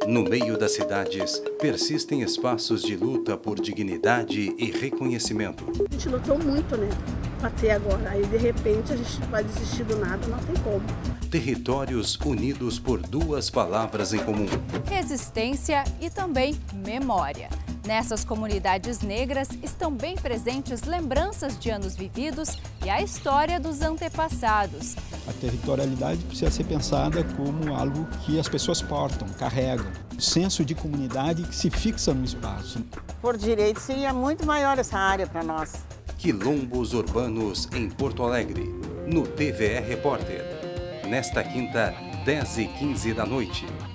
No meio das cidades, persistem espaços de luta por dignidade e reconhecimento. A gente lutou muito, né? Até agora. Aí, de repente, a gente vai desistir do nada, não tem como. Territórios unidos por duas palavras em comum: resistência e também memória. Nessas comunidades negras estão bem presentes lembranças de anos vividos e a história dos antepassados. A territorialidade precisa ser pensada como algo que as pessoas portam, carregam. O senso de comunidade que se fixa no espaço. Por direito, seria muito maior essa área para nós. Quilombos urbanos em Porto Alegre, no TVE Repórter. Nesta quinta, 10h15 da noite.